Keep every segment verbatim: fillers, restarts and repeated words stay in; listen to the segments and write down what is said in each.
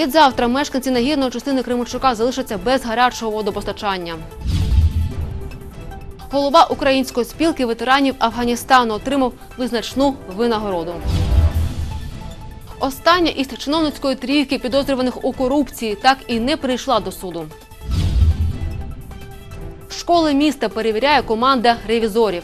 Відзавтра мешканці нагірної частини Кременчука залишаться без гарячого водопостачання. Голова Української спілки ветеранів Афганістану отримав визначну винагороду. Остання із чиновницької трійки підозрюваних у корупції так і не прийшла до суду. Школи міста перевіряє команда ревізорів.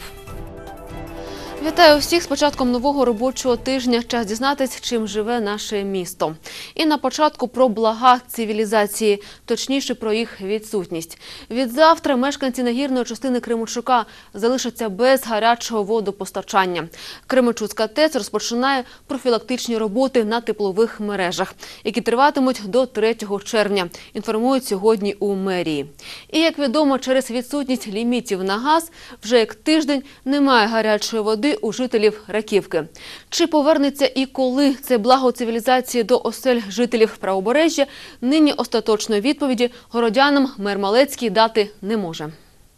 Вітаю всіх з початком нового робочого тижня. Час дізнатись, чим живе наше місто. І на початку про блага цивілізації, точніше про їх відсутність. Відзавтра мешканці нагірної частини Кременчука залишаться без гарячого водопостачання. Кременчуцька ТЕЦ розпочинає профілактичні роботи на теплових мережах, які триватимуть до третього червня, інформують сьогодні у мерії. І, як відомо, через відсутність лімітів на газ вже як тиждень немає гарячої води у жителів Раківки. Чи повернеться і коли це благо цивілізації до осель жителів Правобережжя, нині остаточної відповіді городянам мер Малецький дати не може.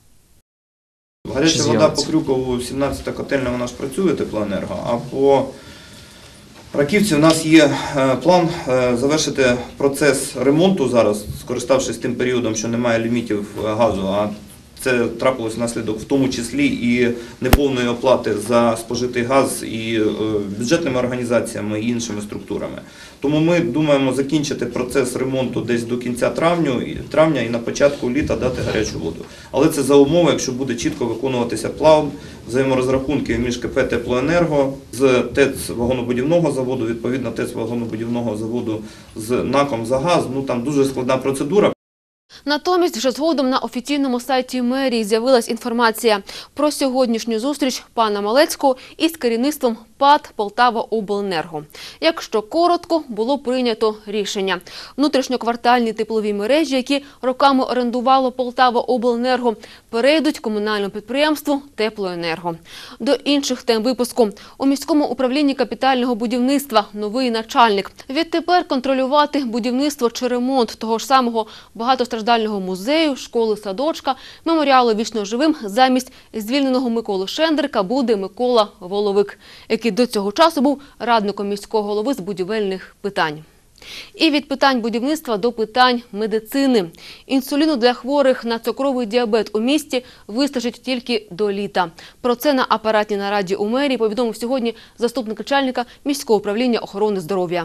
Гаряча вода по Крюкову, сімнадцята котельня, вона ж працює, теплоенерго, а по Раківці у нас є план завершити процес ремонту зараз, скориставшись тим періодом, що немає лімітів газу, а це трапилось внаслідок в тому числі і неповної оплати за спожитий газ і бюджетними організаціями і іншими структурами. Тому ми думаємо закінчити процес ремонту десь до кінця травня і на початку літа дати гарячу воду. Але це за умови, якщо буде чітко виконуватися план взаєморозрахунків між КП «Теплоенерго» з ТЕЦ вагонобудівного заводу, відповідно ТЕЦ вагонобудівного заводу з НАКом за газ. Ну там дуже складна процедура. Натомість вже згодом на офіційному сайті мерії з'явилась інформація про сьогоднішню зустріч пана Малецького із керівництвом ПАТ «Полтаваобленерго». Якщо коротко, було прийнято рішення. Внутрішньоквартальні теплові мережі, які роками орендувало «Полтаваобленерго», перейдуть комунальному підприємству «Теплоенерго». До інших тем випуску. У міському управлінні капітального будівництва новий начальник. Відтепер контролювати будівництво чи ремонт того ж самого багатостраждального музею, школи-садочка, меморіалу «Вічно живим» замість звільненого Миколи Шендрика буде Микола Воловик, який до цього часу був радником міського голови з будівельних питань. І від питань будівництва до питань медицини. Інсуліну для хворих на цукровий діабет у місті вистачить тільки до літа. Про це на апаратній нараді у мерії повідомив сьогодні заступник начальника міського управління охорони здоров'я.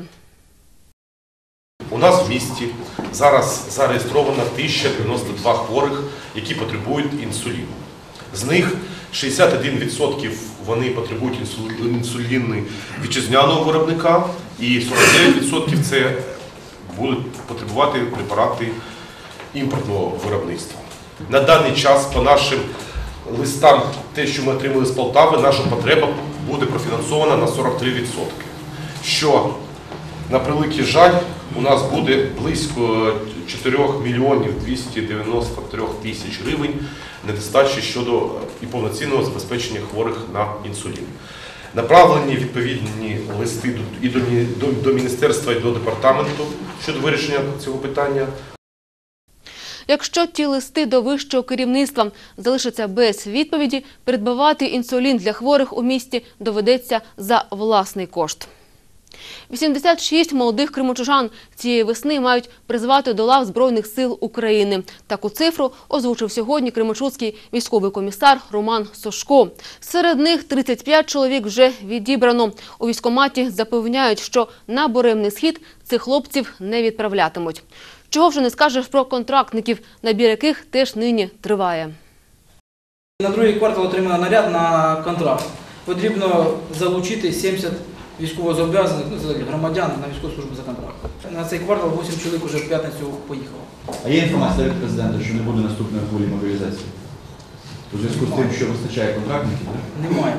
У нас в місті зараз зареєстровано тисяча дев'яносто два хворих, які потребують інсуліну. З них шістдесят один відсоток вони потребують інсуліну вітчизняного виробника і сорок дев'ять відсотків це будуть потребувати препарати імпортного виробництва. На даний час по нашим листам, те, що ми отримали з Полтави, наша потреба буде профінансована на сорок три відсотки. Що, на превеликий жаль, у нас буде близько чотирьох мільйонів двісті дев'яносто трьох тисяч гривень недостачі щодо і повноцінного забезпечення хворих на інсулін. Направлені відповідні листи і до, до, до міністерства, і до департаменту щодо вирішення цього питання. Якщо ті листи до вищого керівництва залишаться без відповіді, придбавати інсулін для хворих у місті доведеться за власний кошт. вісімдесят шість молодих кременчужан цієї весни мають призвати до лав Збройних сил України. Таку цифру озвучив сьогодні кременчуцький військовий комісар Роман Сошко. Серед них тридцять п'ять чоловік вже відібрано. У військкоматі запевняють, що на буремний схід цих хлопців не відправлятимуть. Чого вже не скажеш про контрактників, набір яких теж нині триває. На другий квартал отримано наряд на контракт. Потрібно залучити сімдесят військовозобов'язаних, ну, громадян на військову службу за контрактом. На цей квартал вісім чоловік вже в п'ятницю поїхало. А є інформація від президента, що не буде наступної хвилі мобілізації? У зв'язку з тим, що вистачає контрактників? Немає.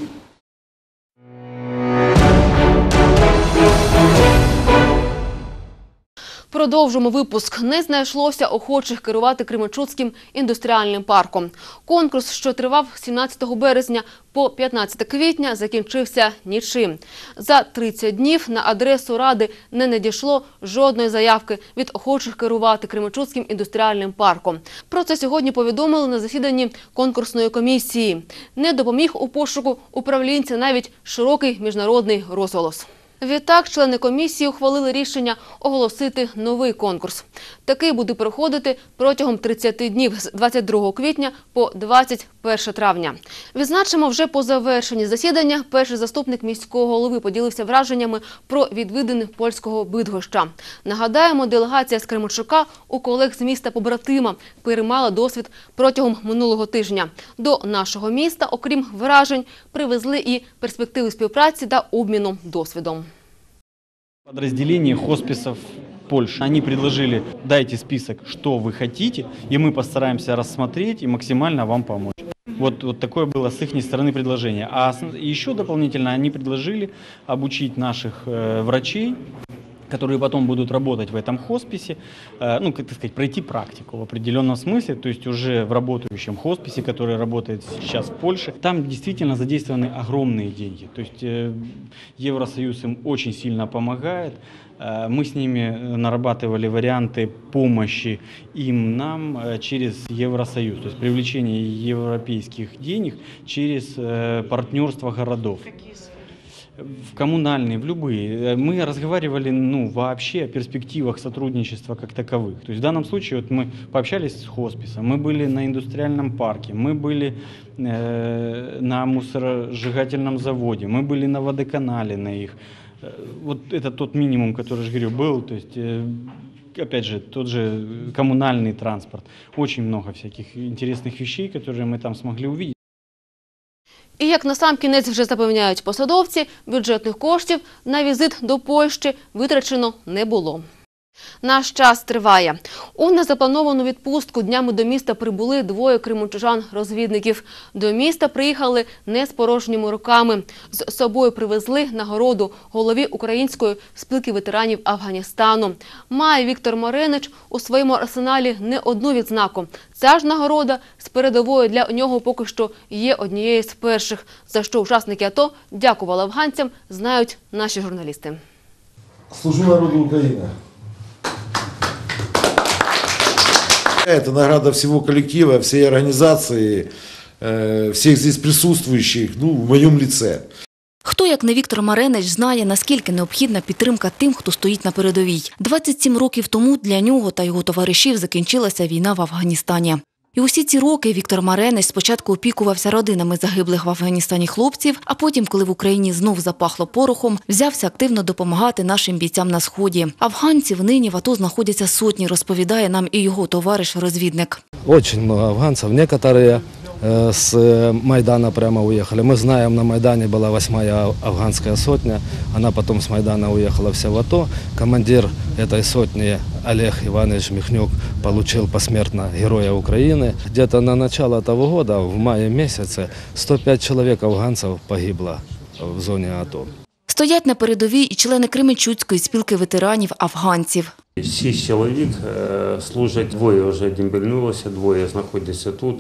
Продовжимо випуск. Не знайшлося охочих керувати Кременчуцьким індустріальним парком. Конкурс, що тривав з сімнадцятого березня по п'ятнадцяте квітня, закінчився нічим. За тридцять днів на адресу Ради не надійшло жодної заявки від охочих керувати Кременчуцьким індустріальним парком. Про це сьогодні повідомили на засіданні конкурсної комісії. Не допоміг у пошуку управлінця навіть широкий міжнародний розголос. Відтак, члени комісії ухвалили рішення оголосити новий конкурс. Такий буде проходити протягом тридцяти днів з двадцять другого квітня по двадцять перше травня. Відзначимо, вже по завершенні засідання перший заступник міського голови поділився враженнями про відвідини польського Бидгоща. Нагадаємо, делегація з Кременчука у колег з міста побратима переймала досвід протягом минулого тижня. До нашого міста, окрім вражень, привезли і перспективи співпраці та обміну досвідом. Подразделение хосписов Польши. Они предложили: дайте список, что вы хотите, и мы постараемся рассмотреть и максимально вам помочь. Вот, вот такое было с их стороны предложение. А еще дополнительно они предложили обучить наших э, врачей, которые потом будут работать в этом хосписе, э, ну, как сказать, пройти практику в определенном смысле, то есть уже в работающем хосписе, который работает сейчас в Польше. Там действительно задействованы огромные деньги. То есть э, Евросоюз им очень сильно помогает. Э, мы с ними нарабатывали варианты помощи им, нам э, через Евросоюз, то есть привлечение европейских денег через э, партнерство городов. В коммунальные, в любые. Мы разговаривали, ну, вообще о перспективах сотрудничества как таковых. То есть в данном случае вот мы пообщались с хосписом, мы были на индустриальном парке, мы были э, на мусоросжигательном заводе, мы были на водоканале на их. Вот это тот минимум, который, я говорю, был. То есть, э, опять же, тот же коммунальный транспорт. Очень много всяких интересных вещей, которые мы там смогли увидеть. І як насамкінець вже запевняють посадовці, бюджетних коштів на візит до Польщі витрачено не було. Наш час триває. У незаплановану відпустку днями до міста прибули двоє кременчужан-розвідників. До міста приїхали не з порожніми руками. З собою привезли нагороду голові Української спілки ветеранів Афганістану. Має Віктор Маренич у своєму арсеналі не одну відзнаку. Ця ж нагорода з передовою для нього поки що є однією з перших, за що учасники АТО дякували афганцям, знають наші журналісти. Служу народу України. Это награда всего коллектива, всей организации, всех здесь присутствующих, ну, в моем лице. Хто, як не Віктор Маренич, знає, наскільки необхідна підтримка тим, хто стоїть на передовій. двадцять сім років тому для нього та його товаришів закінчилася війна в Афганістані. І усі ці роки Віктор Маренич спочатку опікувався родинами загиблих в Афганістані хлопців, а потім, коли в Україні знов запахло порохом, взявся активно допомагати нашим бійцям на Сході. Афганців нині в АТО знаходяться сотні, розповідає нам і його товариш-розвідник. Дуже багато афганців, некоторые с Майдана прямо уехали. Мы знаем, на Майдане была восьмая афганская сотня, она потом с Майдана уехала вся в АТО. Командир этой сотни Олег Иванович Михнюк получил посмертно Героя Украины. Где-то на начало того года, в мае месяце, сто пять человек афганцев погибло в зоне АТО. Стоять на передовій і члени Кременчуцької спілки ветеранів афганців. Шість чоловік служать, двоє вже дембельнулося, двоє знаходяться тут.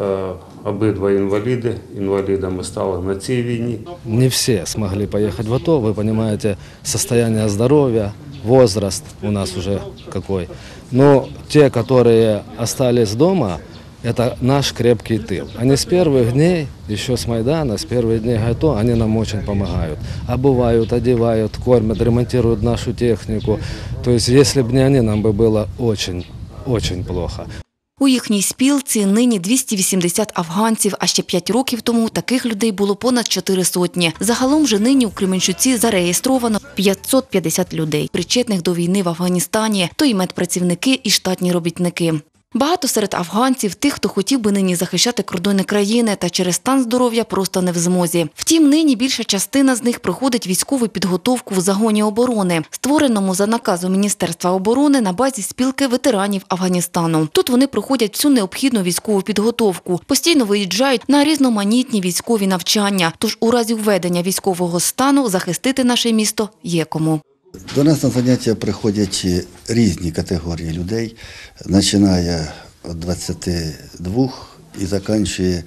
Обидва інваліди, інвалідами стали на цій війні. Не всі змогли поїхати в АТО, ви розумієте, состояние здоров'я, возраст у нас уже какой. Но те, которые остались дома, это наш крепкий тыл. Они с первых дней, еще с Майдана, с первых дней АТО, они нам очень помогают. Обувают, одевают, кормят, ремонтируют нашу технику. То есть, если бы не они, нам бы было очень, очень плохо. У їхній спілці нині двісті вісімдесят афганців, а ще п'ять років тому таких людей було понад чотири сотні. Загалом же нині у Кременчуці зареєстровано п'ятсот п'ятдесят людей, причетних до війни в Афганістані, то й медпрацівники, і штатні робітники. Багато серед афганців тих, хто хотів би нині захищати кордони країни та через стан здоров'я просто не в змозі. Втім, нині більша частина з них проходить військову підготовку в загоні оборони, створеному за наказом Міністерства оборони на базі спілки ветеранів Афганістану. Тут вони проходять всю необхідну військову підготовку, постійно виїжджають на різноманітні військові навчання, тож у разі введення військового стану захистити наше місто є кому. До нас на заняття приходять різні категорії людей, починає від двадцяти двох і закінчує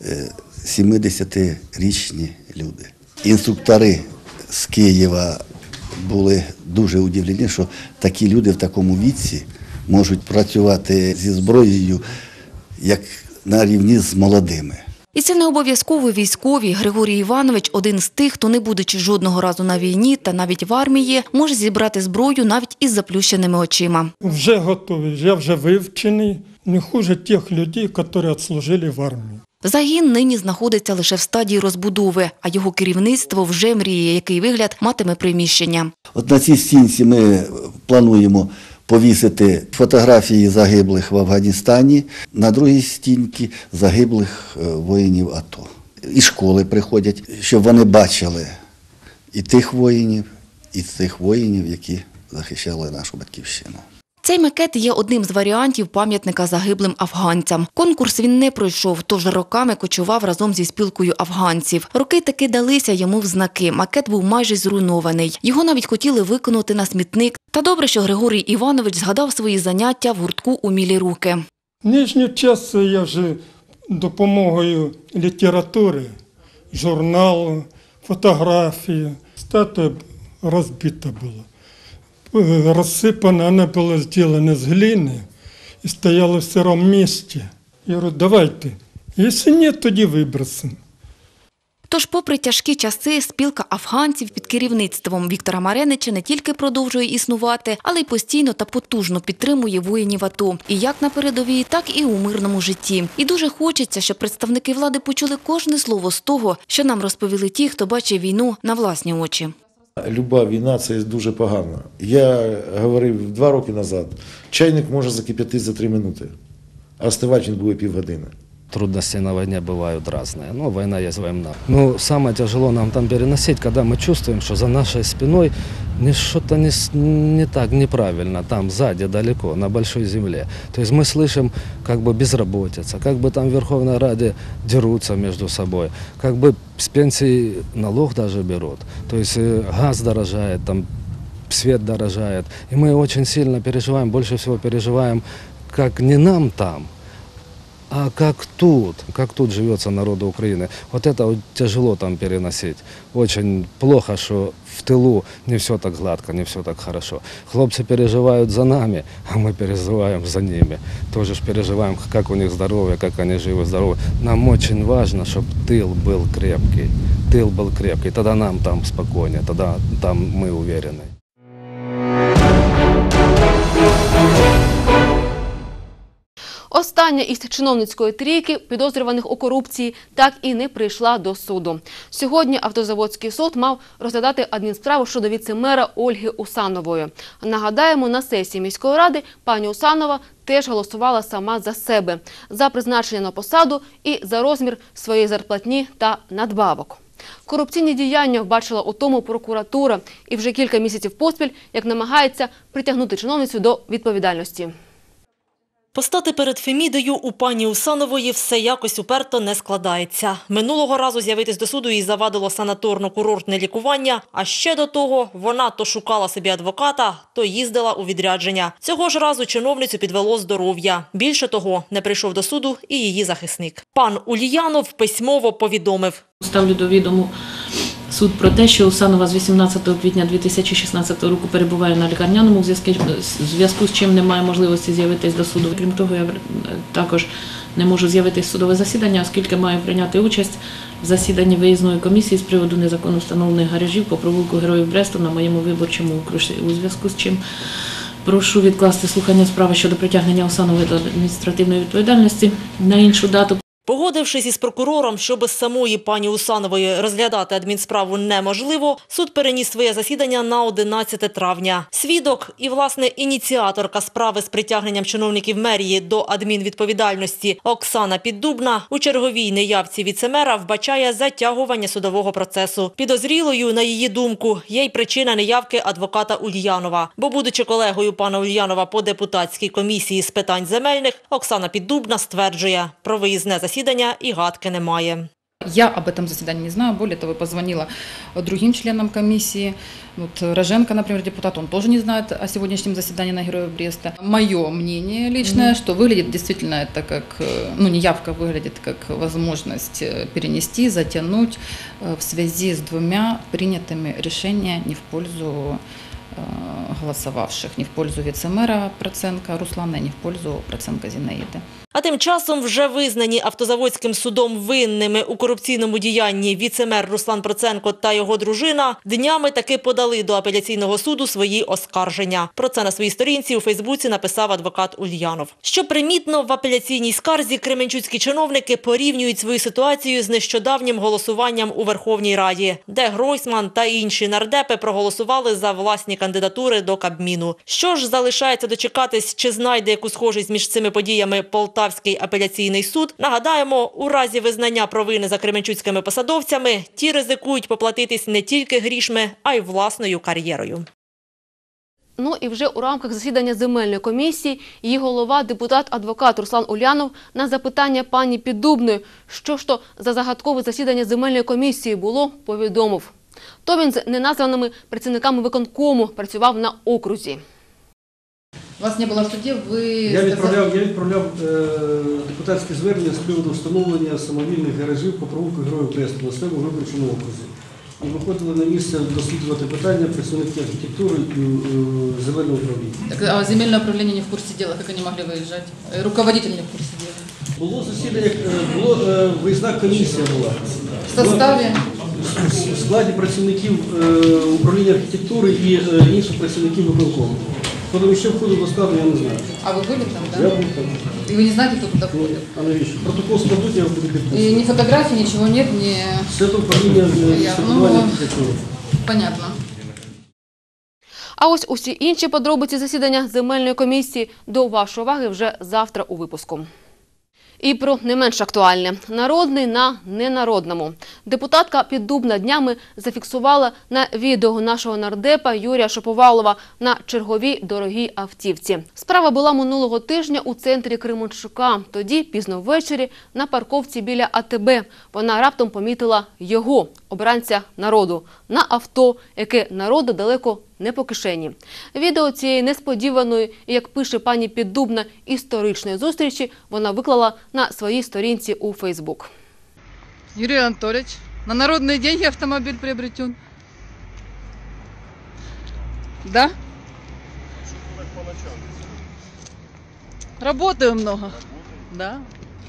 сімдесятирічні люди. Інструктори з Києва були дуже удивлені, що такі люди в такому віці можуть працювати зі зброєю, як на рівні з молодими. І це не обов'язково військові. Григорій Іванович – один з тих, хто, не будучи жодного разу на війні та навіть в армії, може зібрати зброю навіть із заплющеними очима. Вже готовий, я вже вивчений, не хуже тих людей, які відслужили в армії. Загін нині знаходиться лише в стадії розбудови, а його керівництво вже мріє, який вигляд матиме приміщення. От на цій стінці ми плануємо повісити фотографії загиблих в Афганістані, на другій стінці загиблих воїнів АТО. І школи приходять, щоб вони бачили і тих воїнів, і тих воїнів, які захищали нашу батьківщину. Цей макет є одним з варіантів пам'ятника загиблим афганцям. Конкурс він не пройшов, тож роками кочував разом зі спілкою афганців. Роки таки далися йому в знаки. Макет був майже зруйнований. Його навіть хотіли викинути на смітник. Та добре, що Григорій Іванович згадав свої заняття в гуртку «Умілі руки». Нижню частину я вже допомогою літератури, журналу, фотографії. Статуя розбита була. Розсипана, вона була зроблена з глини і стояла в сирому місці. Я говорю, давайте, якщо ні, тоді вибросимо. Тож, попри тяжкі часи, спілка афганців під керівництвом Віктора Маренича не тільки продовжує існувати, але й постійно та потужно підтримує воїнів АТО. І як на передовій, так і у мирному житті. І дуже хочеться, щоб представники влади почули кожне слово з того, що нам розповіли ті, хто бачив війну на власні очі. Люба війна – це дуже погано. Я говорив два роки назад, чайник може закип'ятити за три минути, а остивати він буде півгодини. Трудности на войне бывают разные, но война есть война. Но самое тяжело нам там переносить, когда мы чувствуем, что за нашей спиной что-то не, не так, неправильно, там сзади, далеко, на большой земле. То есть мы слышим, как бы безработица, как бы там в Верховной Раде дерутся между собой, как бы с пенсии налог даже берут. То есть газ дорожает, там свет дорожает. И мы очень сильно переживаем, больше всего переживаем, как не нам там, а как тут, как тут живется народу Украины. Вот это вот тяжело там переносить. Очень плохо, что в тылу не все так гладко, не все так хорошо. Хлопцы переживают за нами, а мы переживаем за ними. Тоже ж переживаем, как у них здоровье, как они живы-здоровы. Нам очень важно, чтобы тыл был крепкий. Тыл был крепкий, тогда нам там спокойнее, тогда там мы уверены. Остання із чиновницької трійки, підозрюваних у корупції, так і не прийшла до суду. Сьогодні Автозаводський суд мав розглядати адмінсправу щодо віце-мера Ольги Усанової. Нагадаємо, на сесії міської ради пані Усанова теж голосувала сама за себе, за призначення на посаду і за розмір своєї зарплатні та надбавок. Корупційні діяння вбачила у тому прокуратура і вже кілька місяців поспіль, як намагається притягнути чиновницю до відповідальності. Постати перед Фемідою у пані Усанової все якось уперто не складається. Минулого разу з'явитись до суду їй завадило санаторно-курортне лікування, а ще до того вона то шукала собі адвоката, то їздила у відрядження. Цього ж разу чиновницю підвело здоров'я. Більше того, не прийшов до суду і її захисник. Пан Ульянов письмово повідомив. Ставлю до відому суд про те, що Усанова з вісімнадцятого квітня дві тисячі шістнадцятого року перебуває на лікарняному, в зв'язку з чим немає можливості з'явитись до суду. Крім того, я також не можу з'явитись в судове засідання, оскільки маю прийняти участь в засіданні виїзної комісії з приводу незаконно встановлених гаражів по провулку Героїв Бресту на моєму виборчому окрузі. У зв'язку з чим прошу відкласти слухання справи щодо притягнення Усанової до адміністративної відповідальності на іншу дату. Погодившись із прокурором, що без самої пані Усанової розглядати адмінсправу неможливо, суд переніс своє засідання на одинадцяте травня. Свідок і, власне, ініціаторка справи з притягненням чиновників мерії до адмінвідповідальності Оксана Піддубна у черговій неявці віцемера вбачає затягування судового процесу. Підозрілою, на її думку, є й причина неявки адвоката Ульянова. Бо, будучи колегою пана Ульянова по депутатській комісії з питань земельних, Оксана Піддубна стверджує, про виїзне засідання и гадки немає. Я об этом заседании не знаю. Более того, позвонила другим членам комиссии. Вот Роженко, например, депутат, он тоже не знает о сегодняшнем заседании на Героев Бреста. Мое мнение личное, mm-hmm. что выглядит действительно это как, ну, неявка выглядит как возможность перенести, затянуть в связи с двумя принятыми решениями не в пользу голосовавших, не в пользу вице-мэра Проценко Руслана, не в пользу Проценко Зинаиды. А тим часом вже визнані Автозаводським судом винними у корупційному діянні віце-мер Руслан Проценко та його дружина днями таки подали до апеляційного суду свої оскарження. Про це на своїй сторінці у Фейсбуці написав адвокат Ульянов. Що примітно, в апеляційній скарзі кременчуцькі чиновники порівнюють свою ситуацію з нещодавнім голосуванням у Верховній Раді, де Гройсман та інші нардепи проголосували за власні кандидатури до Кабміну. Що ж, залишається дочекатись, чи знайде яку схожість між цими подіями Полтавський апеляційний суд. Нагадаємо, у разі визнання провини за кременчуцькими посадовцями, ті ризикують поплатитись не тільки грішми, а й власною кар'єрою. Ну і вже у рамках засідання земельної комісії її голова, депутат-адвокат Руслан Ульянов на запитання пані Піддубної, що ж то за загадкове засідання земельної комісії було, повідомив. То він з неназваними працівниками виконкому працював на окрузі. Вас не було в суді, ви... Я відправляв, я відправляв е, депутатське звернення з приводу встановлення самовільних гаражів по провулку Героїв Бресту на своєму виборчому окрузі. І виходили на місце досліджувати питання представники архітектури і е, земельного управління. Так, а земельне управління не в курсі діла, як вони могли виїжджати? Руководитель не в курсі діла? Було засідання, було е, виїзна комісія була. В составі? В складі працівників е, управління архітектури і е, інших працівників виконкому. Хто там ще входив до складу, я не знаю. А ви були там, так? Я був там. І ви не знаєте, хто туди входив? А навіщо? Протокол складуть, я буду підписувати. І ні фотографій, нічого нет, ні... Все це управління святкування архітектури. Понятно. А ось усі інші подробиці засідання земельної комісії до вашої уваги вже завтра у випуску. І про не менш актуальне – народний на ненародному. Депутатка Піддубна днями зафіксувала на відео нашого нардепа Юрія Шаповалова на черговій дорогій автівці. Справа була минулого тижня у центрі Кременчука. Тоді, пізно ввечері, на парковці біля А Те Бе вона раптом помітила його, обранця народу, на авто, яке народу далеко не по кишені. Відео цієї несподіваної, і, як пише пані Піддубна, історичної зустрічі вона виклала на своїй сторінці у Фейсбук. Юрій Анатольевич, на народні гроші автомобіль приобретен. Да? Работаю много. Да.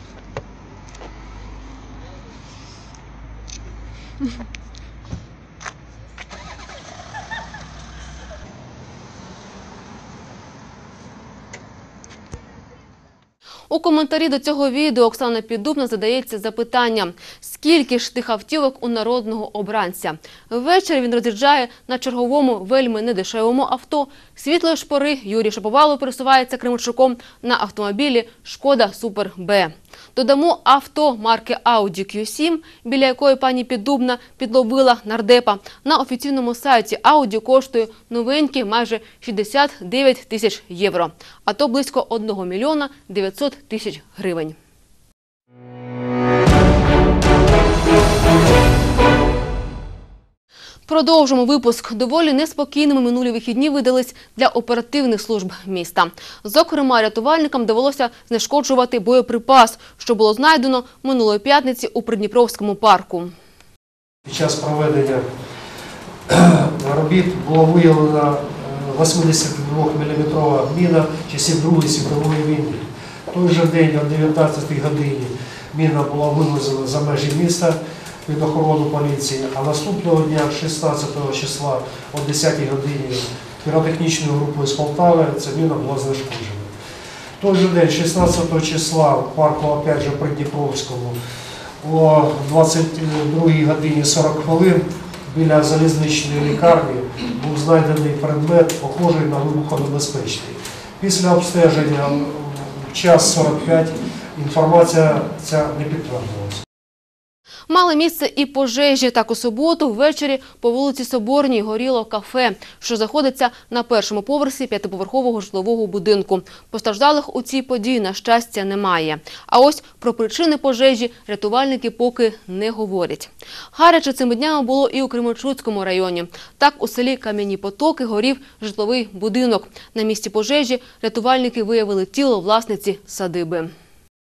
У коментарі до цього відео Оксана Піддубна задається запитанням, скільки ж тих автівок у народного обранця. Ввечері він роз'їжджає на черговому вельми недешевому авто. Світлої шпори Юрій Шаповалов пересувається Кременчуком на автомобілі «Шкода Супер Б». Додамо авто марки Ауді Кью сім, біля якої пані Піддубна підловила нардепа. На офіційному сайті Ауді коштує новенькі майже шістдесят дев'ять тисяч євро, а то близько одного мільйона дев'ятсот тисяч гривень. Продовжимо випуск. Доволі неспокійними минулі вихідні видались для оперативних служб міста. Зокрема, рятувальникам довелося знешкоджувати боєприпас, що було знайдено минулої п'ятниці у Придніпровському парку. Під час проведення робіт було виявлено вісімдесятидвоміліметрова міна часів Другої світової війни. В той же день о дев'ятнадцятій годині міна була вивезена за межі міста під охорону поліції, а наступного дня, шістнадцятого числа, о десятій годині, піротехнічною групою з Полтави ця міна була знешкоджена. В той же день, шістнадцятого числа, в парку, опять же, Придніпровському, о двадцять другій годині сорок хвилин біля залізничної лікарні був знайдений предмет, похожий на вибухонебезпечний. Після обстеження в час сорок п'ять інформація ця не підтвердилася. Мали місце і пожежі. Так у суботу ввечері по вулиці Соборній горіло кафе, що знаходиться на першому поверсі п'ятиповерхового житлового будинку. Постраждалих у цій події, на щастя, немає. А ось про причини пожежі рятувальники поки не говорять. Гаряче цими днями було і у Кременчуцькому районі. Так у селі Кам'яні Потоки горів житловий будинок. На місці пожежі рятувальники виявили тіло власниці садиби.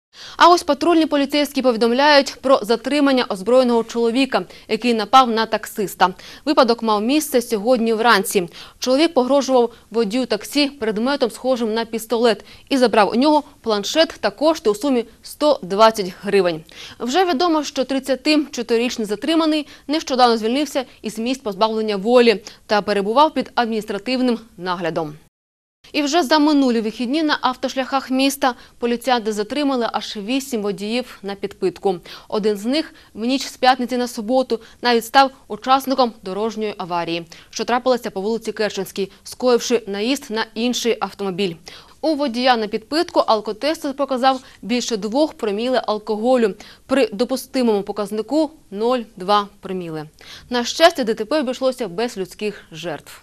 А ось патрульні поліцейські повідомляють про затримання озброєного чоловіка, який напав на таксиста. Випадок мав місце сьогодні вранці. Чоловік погрожував водію таксі предметом, схожим на пістолет, і забрав у нього планшет та кошти у сумі сто двадцять гривень. Вже відомо, що тридцятичотирирічний затриманий нещодавно звільнився із місць позбавлення волі та перебував під адміністративним наглядом. І вже за минулі вихідні на автошляхах міста поліціянти затримали аж вісім водіїв на підпитку. Один з них в ніч з п'ятниці на суботу навіть став учасником дорожньої аварії, що трапилася по вулиці Керченській, скоївши наїзд на інший автомобіль. У водія на підпитку алкотест показав більше двох проміле алкоголю. При допустимому показнику – нуль цілих два проміле. На щастя, ДТП обійшлося без людських жертв.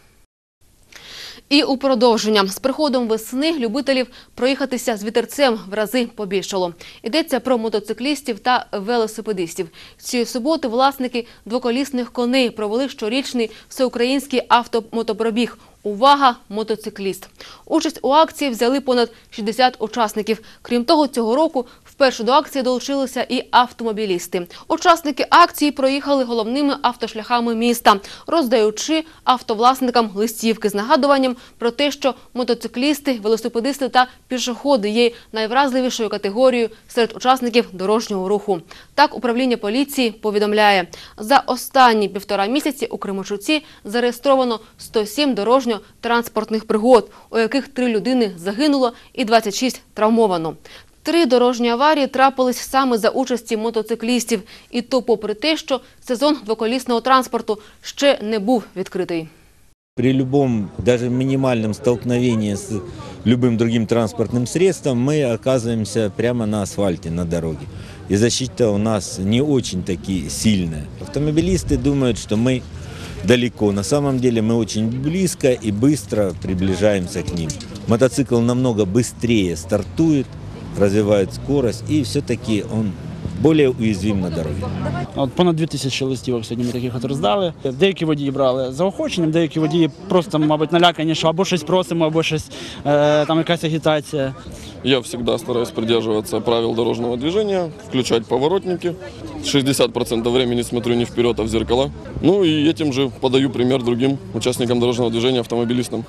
І у продовження. З приходом весни любителів проїхатися з вітерцем в рази побільшало. Йдеться про мотоциклістів та велосипедистів. Цієї суботи власники двоколісних коней провели щорічний всеукраїнський автомотопробіг. Увага! Мотоцикліст. Участь у акції взяли понад шістдесят учасників. Крім того, цього року вперше до акції долучилися і автомобілісти. Учасники акції проїхали головними автошляхами міста, роздаючи автовласникам листівки з нагадуванням про те, що мотоциклісти, велосипедисти та пішоходи є найвразливішою категорією серед учасників дорожнього руху. Так, управління поліції повідомляє, за останні півтора місяці у Кременчуці зареєстровано сто сім дорожньо-транспортних пригод, у яких три людини загинуло і двадцять шість травмовано. Три дорожні аварії трапились саме за участі мотоциклістів. І то попри те, що сезон двоколісного транспорту ще не був відкритий. При любом, даже минимальном столкновении с любым другим транспортным средством мы оказываемся прямо на асфальте, на дороге. И защита у нас не очень таки сильная. Автомобилисты думают, что мы далеко. На самом деле мы очень близко и быстро приближаемся к ним. Мотоцикл намного быстрее стартует, развивает скорость, и все-таки он більш уязвим на дорозі. От понад дві тисячі листівок сьогодні ми таких от роздали. Деякі водії брали заохоченням, деякі водії просто, мабуть, налякані, що або щось просимо, або щось, е, там якась агітація. Я всегда стараюсь придерживаться правил дорожного движения, включать поворотники. шестьдесят процентов времени смотрю не вперед, а в зеркала. Ну и этим же подаю пример другим участникам дорожного движения, автомобилистам.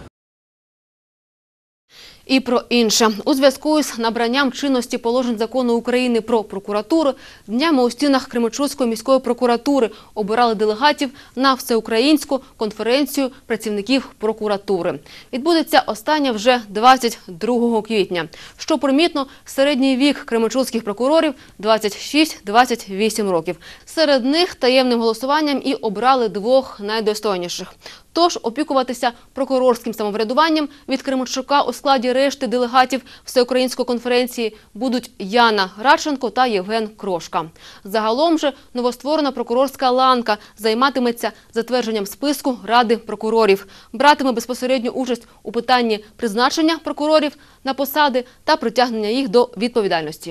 І про інше. У зв'язку з набранням чинності положень Закону України про прокуратуру, днями у стінах Кременчуцької міської прокуратури обирали делегатів на всеукраїнську конференцію працівників прокуратури. Відбудеться остання вже двадцять другого квітня. Що примітно, середній вік кременчуцьких прокурорів – двадцять шість - двадцять вісім років. Серед них таємним голосуванням і обрали двох найдостойніших. Тож опікуватися прокурорським самоврядуванням від Кременчука у складі решти делегатів Всеукраїнської конференції будуть Яна Радченко та Євген Крошка. Загалом же новостворена прокурорська ланка займатиметься затвердженням списку Ради прокурорів, братиме безпосередню участь у питанні призначення прокурорів на посади та притягнення їх до відповідальності.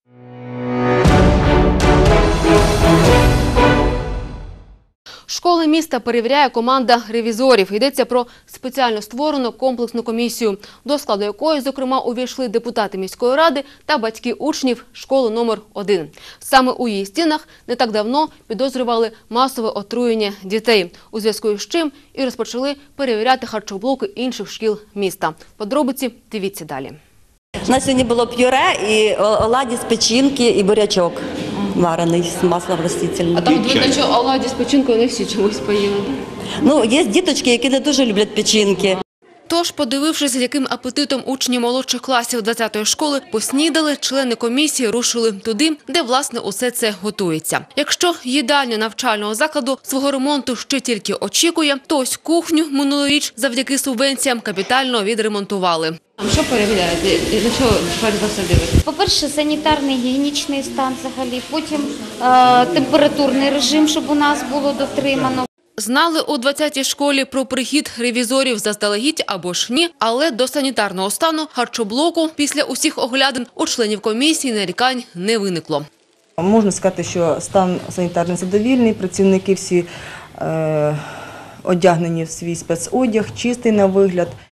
Школи міста перевіряє команда ревізорів. Йдеться про спеціально створену комплексну комісію, до складу якої, зокрема, увійшли депутати міської ради та батьки учнів школи номер один. Саме у її стінах не так давно підозрювали масове отруєння дітей, у зв'язку з чим і розпочали перевіряти харчоблоки інших шкіл міста. Подробиці дивіться далі. У нас сьогодні було пюре, і оладі з печінки, і бурячок варений з маслом растительним. А там видачу оладі з печінкою не всі чомусь поїли. Ну, є діточки, які не дуже люблять печінки. Тож, подивившись, з яким апетитом учні молодших класів двадцятої школи поснідали, члени комісії рушили туди, де, власне, усе це готується. Якщо їдальня навчального закладу свого ремонту ще тільки очікує, то ось кухню минулоріч завдяки субвенціям капітально відремонтували. А що перевіряєте? На що перш за все дивитесь? По-перше, санітарний, гігієнічний стан взагалі, потім е, температурний режим, щоб у нас було дотримано. Знали у двадцятій школі про прихід ревізорів заздалегідь або ж ні, але до санітарного стану харчоблоку після усіх оглядин у членів комісії нарікань не виникло. Можна сказати, що стан санітарний задовільний, працівники всі е, одягнені в свій спецодяг, чистий на вигляд.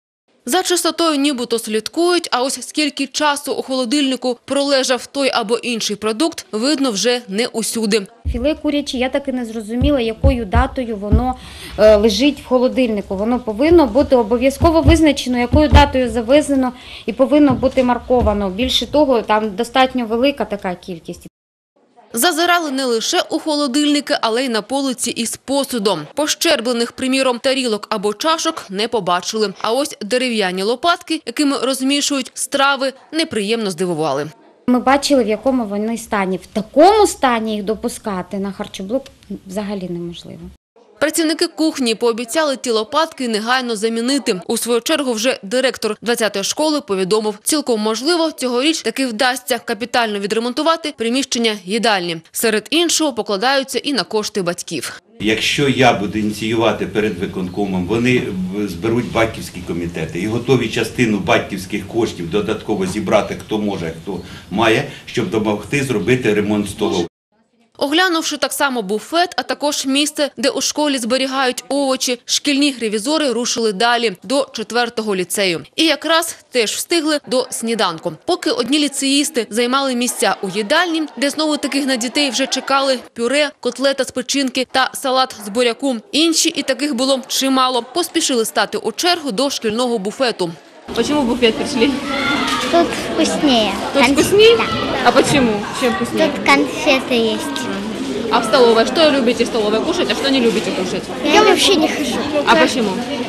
За чистотою нібито слідкують, а ось скільки часу у холодильнику пролежав той або інший продукт, видно вже не усюди. Філе куряче, я так і не зрозуміла, якою датою воно е, лежить в холодильнику. Воно повинно бути обов'язково визначено, якою датою завезено і повинно бути марковано. Більше того, там достатньо велика така кількість. Зазирали не лише у холодильники, але й на полиці із посудом. Пощерблених, приміром, тарілок або чашок не побачили. А ось дерев'яні лопатки, якими розмішують страви, неприємно здивували. Ми бачили, в якому вони стані. В такому стані їх допускати на харчоблок взагалі неможливо. Працівники кухні пообіцяли ті лопатки негайно замінити. У свою чергу вже директор двадцятої школи повідомив, цілком можливо, цьогоріч таки вдасться капітально відремонтувати приміщення їдальні. Серед іншого покладаються і на кошти батьків. Якщо я буду ініціювати перед виконкомом, вони зберуть батьківські комітети і готові частину батьківських коштів додатково зібрати, хто може, хто має, щоб допомогти зробити ремонт столової. Оглянувши так само буфет, а також місце, де у школі зберігають овочі, шкільні ревізори рушили далі, до четвертого ліцею. І якраз теж встигли до сніданку. Поки одні ліцеїсти займали місця у їдальні, де знову таких на дітей вже чекали пюре, котлета з печінки та салат з буряку. Інші, і таких було чимало, поспішили стати у чергу до шкільного буфету. Почему в буфет пришли? Тут вкуснее. Тут Кон- вкуснее? Да. А почему? Чем вкуснее? Тут конфеты есть. А в столовой? Что любите в столовой кушать, а что не любите кушать? Я вообще не хожу. А почему?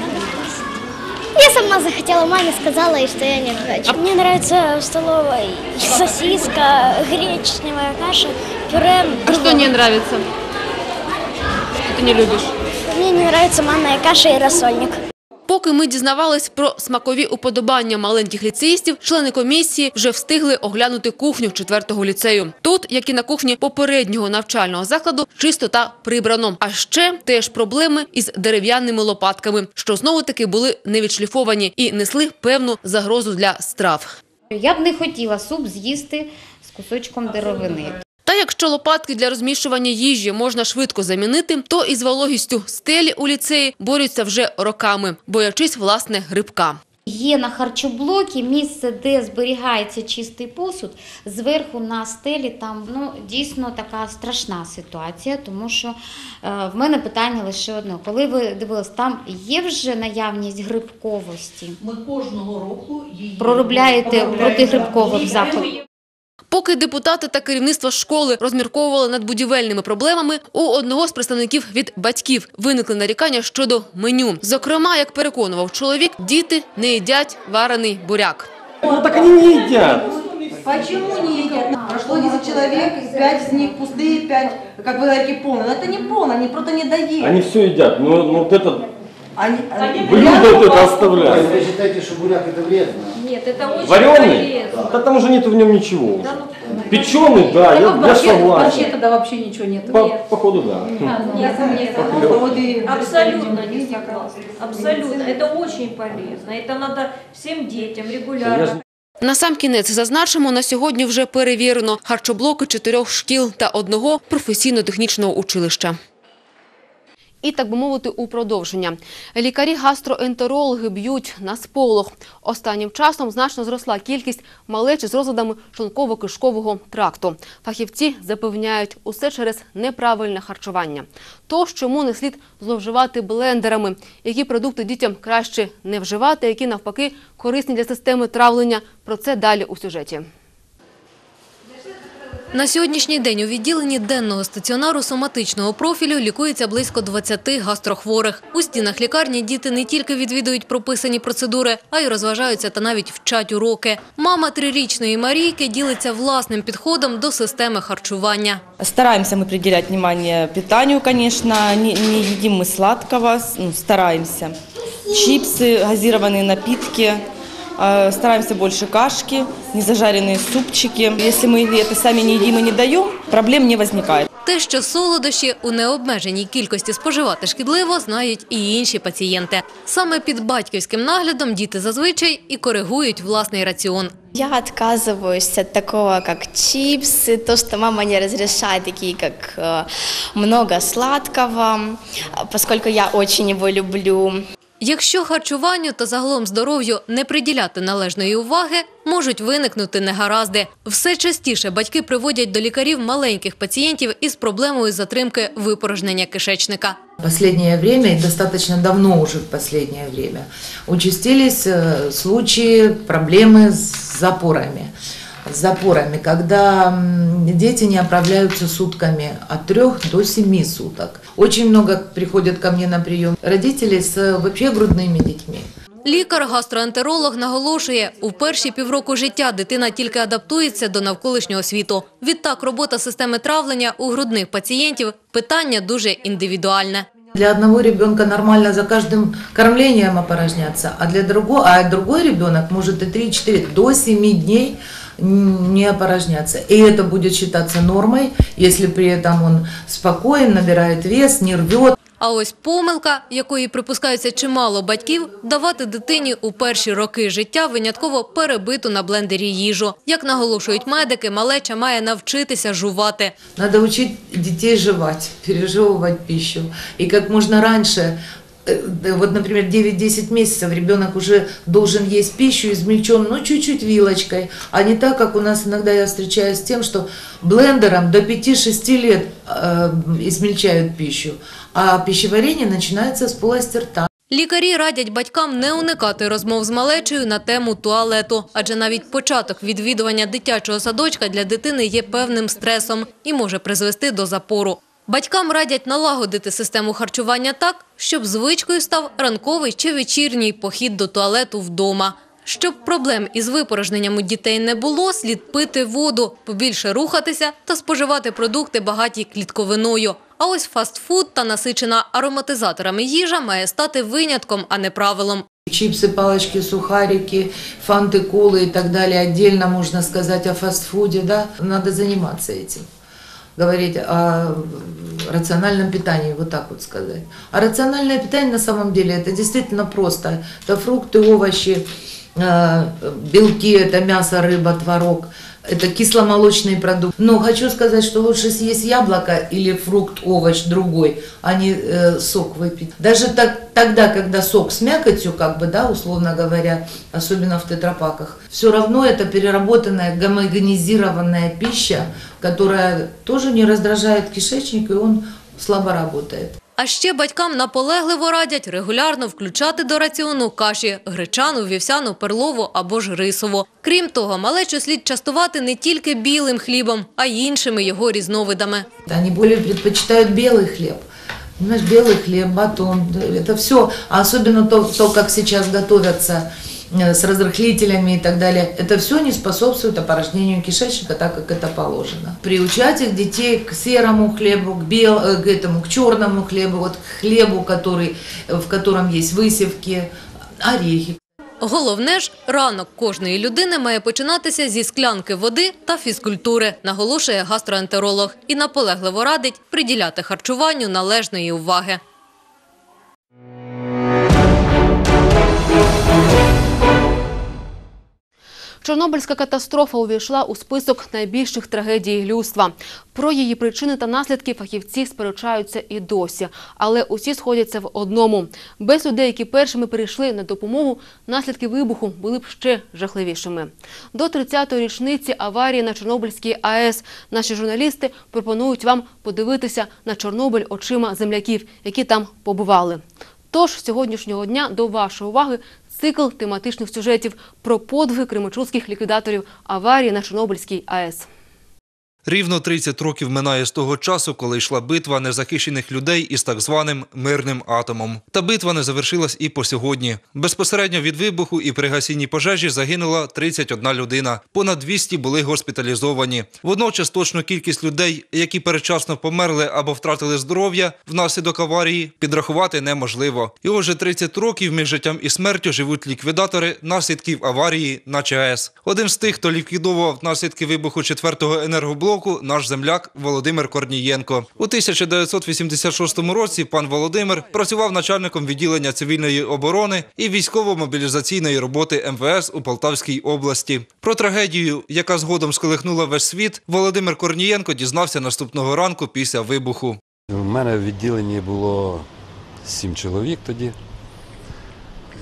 Я сама захотела, маме сказала, и что я не хочу. Мне нравится в столовой сосиска, гречневая каша, пюре. А что не нравится? Что ты не любишь? Мне не нравится манная каша и рассольник. Поки ми дізнавались про смакові уподобання маленьких ліцеїстів, члени комісії вже встигли оглянути кухню четвертого ліцею. Тут, як і на кухні попереднього навчального закладу, чисто та прибрано. А ще теж проблеми із дерев'яними лопатками, що знову-таки були не відшліфовані і несли певну загрозу для страв. Я б не хотіла суп з'їсти з кусочком деревини. Та якщо лопатки для розмішування їжі можна швидко замінити, то із вологістю стелі у ліцеї борються вже роками, боячись, власне, грибка. Є на харчоблокі місце, де зберігається чистий посуд. Зверху на стелі там ну, дійсно така страшна ситуація, тому що е, в мене питання лише одне. Коли ви дивились, там є вже наявність грибковості? Ми кожного року її проробляєте протигрибкових заходів. Поки депутати та керівництво школи розмірковували над будівельними проблемами, у одного з представників від батьків виникли нарікання щодо меню. Зокрема, як переконував чоловік, діти не їдять варений буряк. Ну так они не едят. Почему не едят? Прошло десять человек, пять из них пустые, пять, как вы говорите, полные. Но это не полно, они просто не доели. Они все едят, но ну, вот это... Они, они... Блюдо вот это оставляют. Вы считаете, что буряк это вредно? Нет, это очень Вареный? полезно. Да там уже нет в нем ничего. Да, ну, Печеный, да, я, я согласен. Вообще тогда вообще ничего нет. По, походу, да. Я сам не согласна. Абсолютно не согласна. Абсолютно. Это очень полезно. Это надо всем детям регулярно. Насамкінець зазначимо, на сьогодні вже перевірено харчоблоки чотирьох шкіл та одного професійно-технічного училища. І, так би мовити, у продовження. Лікарі-гастроентерологи б'ють на сполох. Останнім часом значно зросла кількість малечі з розладами шлунково-кишкового тракту. Фахівці запевняють, усе через неправильне харчування. Тож, чому не слід зловживати блендерами? Які продукти дітям краще не вживати, які, навпаки, корисні для системи травлення? Про це далі у сюжеті. На сьогоднішній день у відділенні денного стаціонару соматичного профілю лікується близько двадцяти гастрохворих. У стінах лікарні діти не тільки відвідують прописані процедури, а й розважаються та навіть вчать уроки. Мама трирічної Марійки ділиться власним підходом до системи харчування. Стараемся мы приділять внимание питанию, конечно, не, не едим мы сладкого, ну, стараемся. Чипсы, газированные напитки. Стараемся больше кашки, незажаренные супчики. Если мы это сами не едим и не даем, проблем не возникает. Те, що солодощі у необмеженій кількості споживати шкідливо, знають і інші пацієнти. Саме під батьківським наглядом діти зазвичай і коригують власний раціон. Я отказываюсь от такого, как чипсы, то, что мама не разрешает, такие как э, много сладкого, поскольку я очень его люблю. Якщо харчуванню та загалом здоров'ю не приділяти належної уваги, можуть виникнути негаразди. Все частіше батьки приводять до лікарів маленьких пацієнтів із проблемою затримки випорожнення кишечника. В последнее время, и достаточно давно уже в последнее время, участились случаи, проблемы с запорами. С запорами, когда дети не оправляются сутками, от трех до семи суток. Очень много приходят ко мне на прием родители с вообще грудными детьми. Лікар-гастроентеролог наголошує, у перші півроку життя дитина тільки адаптується до навколишнього світу. Відтак, робота системи травлення у грудних пацієнтів – питання дуже індивідуальне. Для одного ребенка нормально за каждым кормлением опорожняться, а для другого, а другой ребенок может и три-четыре до семи дней не опорожняться. И это будет считаться нормой, если при этом он спокоен, набирает вес, не рвет. А ось помилка, якої припускаються чимало батьків – давати дитині у перші роки життя винятково перебиту на блендері їжу. Як наголошують медики, малеча має навчитися жувати. Надо учить детей жевать, пережевывать пищу. И как можно раньше, вот, например, девять-десять месяцев ребенок уже должен есть пищу измельченную, ну, чуть-чуть вилочкой, а не так, как у нас иногда я встречаюсь с тем, что блендером до пяти-шести лет э, измельчают пищу, а пищеварение начинается с полости рта. Лікарі радять батькам не уникати розмов з малечею на тему туалету, адже навіть початок відвідування дитячого садочка для дитини є певним стресом і може призвести до запору. Батькам радять налагодити систему харчування так, щоб звичкою став ранковий чи вечірній похід до туалету вдома. Щоб проблем із випорожненням у дітей не було, слід пити воду, побільше рухатися та споживати продукти, багаті клітковиною. А ось фастфуд та насичена ароматизаторами їжа має стати винятком, а не правилом. Чипсы, палочки, сухарики, фанты, колы и так далее. Отдельно можно сказать о фастфуде, да? Надо заниматься этим. Говорить о рациональном питании, вот так вот сказать. А рациональное питание на самом деле это действительно просто. Это фрукты, овощи, белки, это мясо, рыба, творог. Это кисломолочный продукт. Но хочу сказать, что лучше съесть яблоко или фрукт, овощ другой, а не э, сок выпить. Даже так, тогда, когда сок с мякотью, как бы, да, условно говоря, особенно в тетрапаках, все равно это переработанная, гомогенизированная пища, которая тоже не раздражает кишечник, и он слабо работает. А ще батькам наполегливо радять регулярно включати до раціону каші – гречану, вівсяну, перлову або ж рисову. Крім того, малечу слід частувати не тільки білим хлібом, а й іншими його різновидами. Вони більше предпочитають білий хліб. Понимаешь, белый хлеб, батон, это все, а особенно то, то, как сейчас готовятся с разрыхлителями и так далее, это все не способствует опорожнению кишечника так, как это положено. Приучать их детей к серому хлебу, к, бел, к, этому, к черному хлебу, вот к хлебу, который, в котором есть высевки, орехи. Головне ж, ранок кожної людини має починатися зі склянки води та фізкультури, наголошує гастроентеролог. І наполегливо радить приділяти харчуванню належної уваги. Чорнобильська катастрофа увійшла у список найбільших трагедій людства. Про її причини та наслідки фахівці сперечаються і досі. Але усі сходяться в одному. Без людей, які першими прийшли на допомогу, наслідки вибуху були б ще жахливішими. До тридцятої річниці аварії на Чорнобильській АЕС наші журналісти пропонують вам подивитися на Чорнобиль очима земляків, які там побували. Тож сьогоднішнього дня до вашої уваги цикл тематичних сюжетів про подвиги кременчуцьких ліквідаторів аварії на Чорнобильській АЕС. Рівно тридцять років минає з того часу, коли йшла битва незахищених людей із так званим мирним атомом. Та битва не завершилась і по сьогодні. Безпосередньо від вибуху і при гасінні пожежі загинула тридцять одна людина. Понад двісті були госпіталізовані. Водночас точну кількість людей, які передчасно померли або втратили здоров'я внаслідок аварії, підрахувати неможливо. І вже тридцять років між життям і смертю живуть ліквідатори наслідків аварії на ЧАЕС. Один з тих, хто ліквідовував наслідки вибуху четвертого енергоблоку, наш земляк Володимир Корнієнко. У тисяча дев'ятсот вісімдесят шостому році пан Володимир працював начальником відділення цивільної оборони і військово-мобілізаційної роботи ем ве ес у Полтавській області. Про трагедію, яка згодом сколихнула весь світ, Володимир Корнієнко дізнався наступного ранку після вибуху. У мене в відділенні було сім чоловік тоді.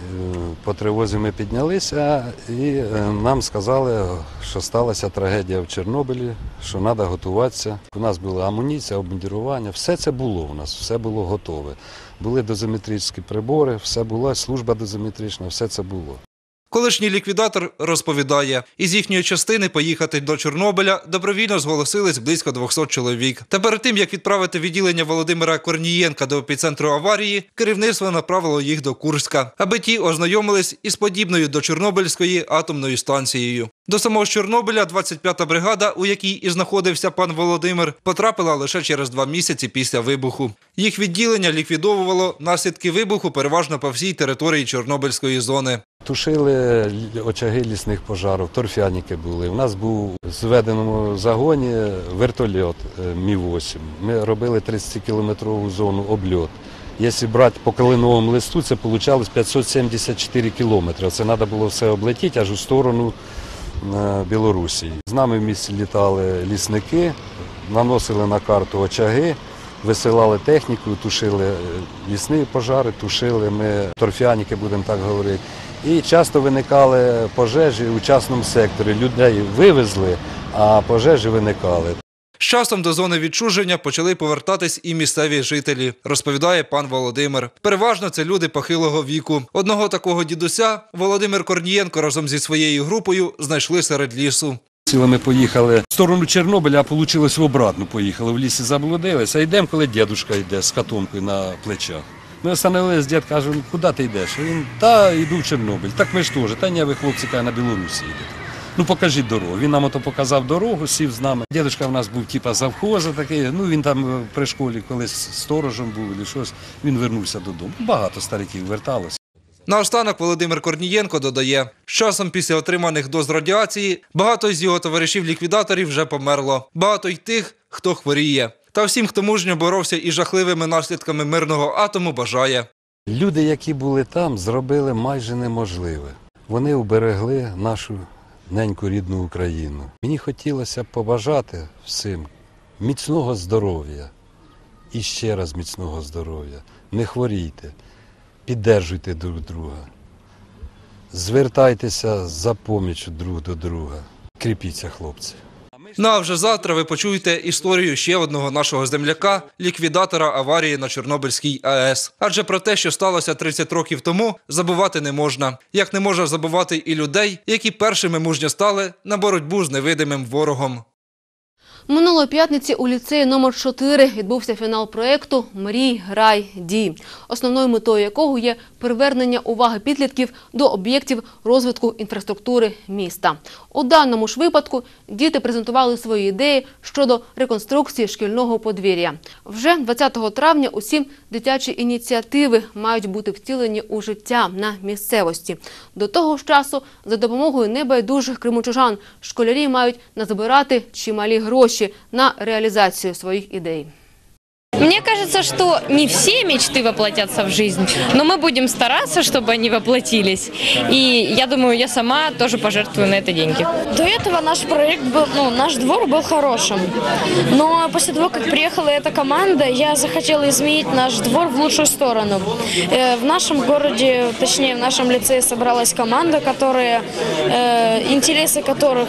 по тривозі ми піднялися і нам сказали, що сталася трагедія в Чорнобилі, що треба готуватися. У нас була амуніція, обмундирування, все це було у нас, все було готове. Були дозиметричні прибори, все було, служба дозиметрична, все це було. Колишній ліквідатор розповідає, із їхньої частини поїхати до Чорнобиля добровільно зголосились близько двохсот чоловік. Та перед тим, як відправити відділення Володимира Корнієнка до епіцентру аварії, керівництво направило їх до Курська, аби ті ознайомились із подібною до Чорнобильської атомною станцією. До самого Чорнобиля двадцять п'ята бригада, у якій і знаходився пан Володимир, потрапила лише через два місяці після вибуху. Їх відділення ліквідовувало наслідки вибуху переважно по всій території Чорнобильської зони. Тушили очаги лісних пожарів, торфяники були. У нас був в зведеному загоні вертольот Мі вісім. Ми робили тридцятикілометрову зону обльот. Якщо брати по калиновому листу, це вийшло п'ятсот сімдесят чотири кілометри. Це треба було все облетіти аж у сторону Білорусі. З нами в місті літали лісники, наносили на карту очаги, висилали техніку, тушили лісні пожари, тушили ми торфяники, будемо так говорити. І часто виникали пожежі у частному секторі. Людей вивезли, а пожежі виникали. З часом до зони відчуження почали повертатись і місцеві жителі, розповідає пан Володимир. Переважно це люди похилого віку. Одного такого дідуся Володимир Корнієнко разом зі своєю групою знайшли серед лісу. Ми поїхали в сторону Чорнобиля, а вийшло в обратну поїхали. В лісі заблудилися, а йдемо, коли дідусь йде з котомкою на плечах. Ми остановились, дід каже, ну, куди ти йдеш? Він, та йду в Чорнобиль. Так ми ж теж, та ні, ви хлопці, каже, на Білорусі їдете. Ну покажіть дорогу. Він нам ото показав дорогу, сів з нами. Дідушка в нас був типа завхоза такий, ну він там при школі колись сторожем був, чи щось, він вернувся додому. Багато стариків верталося. Наостанок Володимир Корнієнко додає, з часом після отриманих доз радіації багато з його товаришів-ліквідаторів вже померло. Багато й тих, хто хворіє. Та всім, хто мужньо боровся із жахливими наслідками мирного атому, бажає. Люди, які були там, зробили майже неможливе. Вони уберегли нашу неньку рідну Україну. Мені хотілося побажати всім міцного здоров'я. І ще раз міцного здоров'я. Не хворійте, піддержуйте друг друга. Звертайтеся за поміччю друг до друга. Кріпіться, хлопці. Ну а вже завтра ви почуєте історію ще одного нашого земляка, ліквідатора аварії на Чорнобильській АЕС. Адже про те, що сталося тридцять років тому, забувати не можна. Як не можна забувати і людей, які першими мужньо стали на боротьбу з невидимим ворогом. Минулої п'ятниці у ліцеї номер чотири відбувся фінал проєкту «Мрій, грай, дій», основною метою якого є привернення уваги підлітків до об'єктів розвитку інфраструктури міста. У даному ж випадку діти презентували свої ідеї щодо реконструкції шкільного подвір'я. Вже двадцятого травня усі дитячі ініціативи мають бути втілені у життя на місцевості. До того ж часу за допомогою небайдужих кримчужан школярі мають назбирати чималі гроші на реализацию своих идей. Мне кажется, что не все мечты воплотятся в жизнь, но мы будем стараться, чтобы они воплотились. И я думаю, я сама тоже пожертвую на это деньги. До этого наш проект был, ну, наш двор был хорошим. Но после того, как приехала эта команда, я захотела изменить наш двор в лучшую сторону. В нашем городе, точнее в нашем лицее собралась команда, которая, интересы которых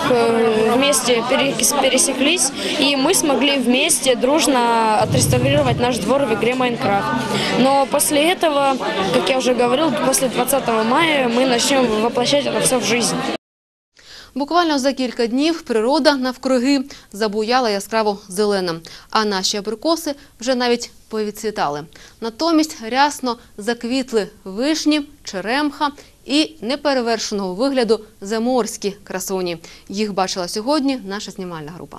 вместе пересеклись, и мы смогли вместе дружно отреставрировать наш двор в игре Майнкрафт. Но после этого, как я уже говорил, после двадцятого мая мы начнем воплощать это все в жизнь. Буквально за кілька днів природа навкруги забуяла яскраво зеленим, а наші абрикоси вже навіть повідцвітали. Натомість рясно заквітли вишні, черемха і неперевершеного вигляду заморські красуні. Їх бачила сьогодні наша знімальна група.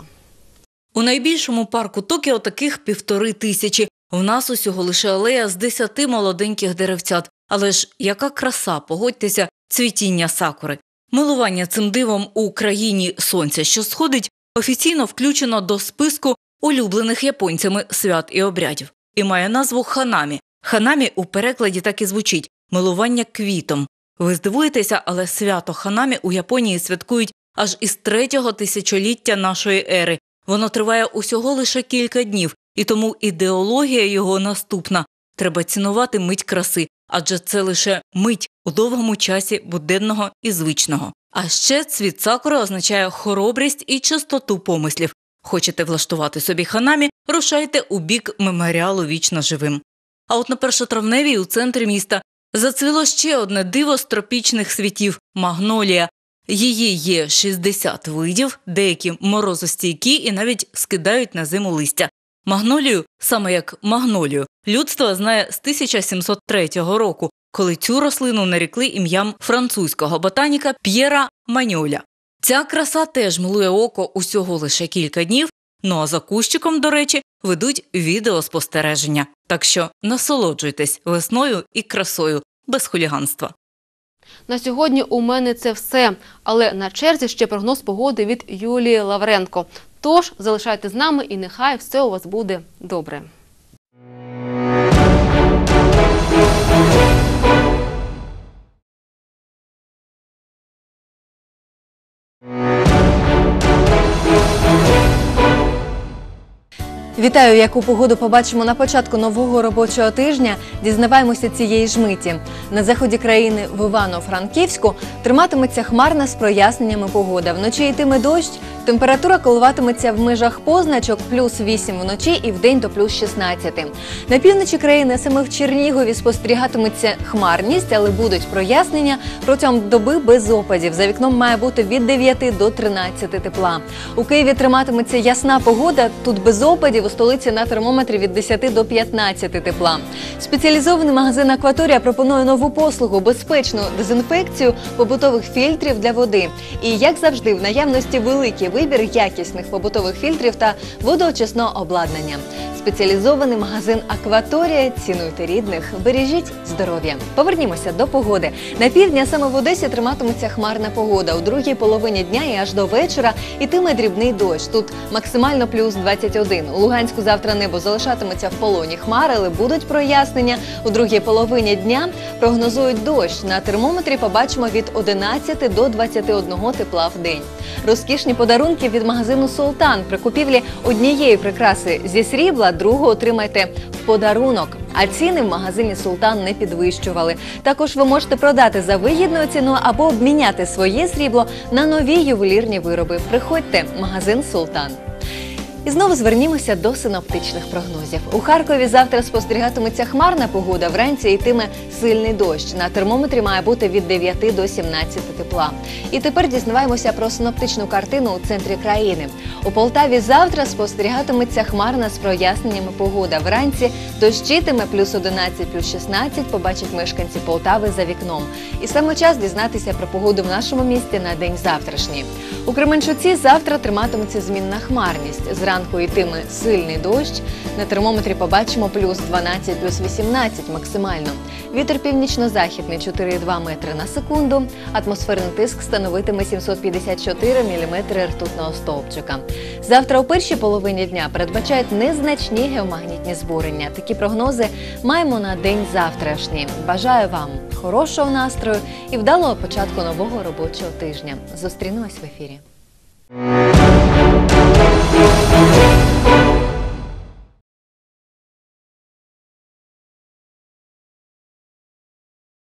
У найбільшому парку Токіо таких півтори тисячі. В нас усього лише алея з десяти молоденьких деревцят. Але ж яка краса, погодьтеся, цвітіння сакури. Милування цим дивом у країні сонця, що сходить, офіційно включено до списку улюблених японцями свят і обрядів. І має назву ханамі. Ханамі у перекладі так і звучить – милування квітом. Ви здивуєтеся, але свято ханамі у Японії святкують аж із третього тисячоліття нашої ери. Воно триває усього лише кілька днів, і тому ідеологія його наступна. Треба цінувати мить краси, адже це лише мить у довгому часі буденного і звичного. А ще цвіт сакури означає хоробрість і чистоту помислів. Хочете влаштувати собі ханамі – рушайте у бік меморіалу «Вічно живим». А от на першотравневій у центрі міста зацвіло ще одне диво з тропічних світів – магнолія. Її є шістдесят видів, деякі морозостійкі і навіть скидають на зиму листя. Магнолію, саме як магнолію, людство знає з тисяча сімсот третього року, коли цю рослину нарекли ім'ям французького ботаніка П'єра Маньоля. Ця краса теж милує око усього лише кілька днів, ну а за кущиком, до речі, ведуть відеоспостереження. Так що насолоджуйтесь весною і красою, без хуліганства. На сьогодні у мене це все, але на черзі ще прогноз погоди від Юлії Лавренко. Тож залишайтесь з нами і нехай все у вас буде добре. Вітаю! Яку погоду побачимо на початку нового робочого тижня, дізнаваємося цієї ж миті. На заході країни в Івано-Франківську триматиметься хмарна з проясненнями погода. Вночі йтиме дощ, температура коливатиметься в межах позначок плюс вісім вночі і вдень до плюс шістнадцять. На півночі країни саме в Чернігові спостерігатиметься хмарність, але будуть прояснення протягом доби без опадів. За вікном має бути від дев'яти до тринадцяти тепла. У Києві триматиметься ясна погода, тут без опадів, у столиці на термометрі від десяти до п'ятнадцяти тепла. Спеціалізований магазин «Акваторія» пропонує нову послугу – безпечну дезінфекцію побутових фільтрів для води. І, як завжди, в наявності великий вибір якісних побутових фільтрів та водоочисного обладнання. Спеціалізований магазин «Акваторія». Цінуйте рідних, бережіть здоров'я. Повернімося до погоди. На півдні, а саме в Одесі, триматиметься хмарна погода. У другій половині дня і аж до вечора йтиме дрібний дощ. Тут максимально плюс двадцять один. У Луганську завтра небо залишатиметься в полоні хмари, але будуть прояснення. У другій половині дня прогнозують дощ. На термометрі побачимо від одинадцяти до двадцяти одного тепла в день. Розкішні подарунки від магазину «Султан». При купівлі однієї прикраси зі срібла другу отримайте в подарунок. А ціни в магазині «Султан» не підвищували. Також ви можете продати за вигідною ціною або обміняти своє срібло на нові ювелірні вироби. Приходьте, магазин «Султан». І знову звернімося до синоптичних прогнозів. У Харкові завтра спостерігатиметься хмарна погода, вранці йтиме сильний дощ. На термометрі має бути від дев'яти до сімнадцяти тепла. І тепер дізнаваємося про синоптичну картину у центрі країни. У Полтаві завтра спостерігатиметься хмарна з проясненнями погода. Вранці дощитиме плюс одинадцять, плюс шістнадцять, побачать мешканці Полтави за вікном. І саме час дізнатися про погоду в нашому місті на день завтрашній. У Кременчуці завтра триматиметься змінна хмарність. Зранку йтиме сильний дощ. На термометрі побачимо плюс дванадцять, плюс вісімнадцять максимально. Вітер північно-західний чотири цілих два метри на секунду. Атмосферний тиск становитиме сімсот п'ятдесят чотири міліметри ртутного стовпчика. Завтра у першій половині дня передбачають незначні геомагнітні збурення. Такі прогнози маємо на день завтрашній. Бажаю вам хорошого настрою і вдалого початку нового робочого тижня. Зустрінемось в ефірі.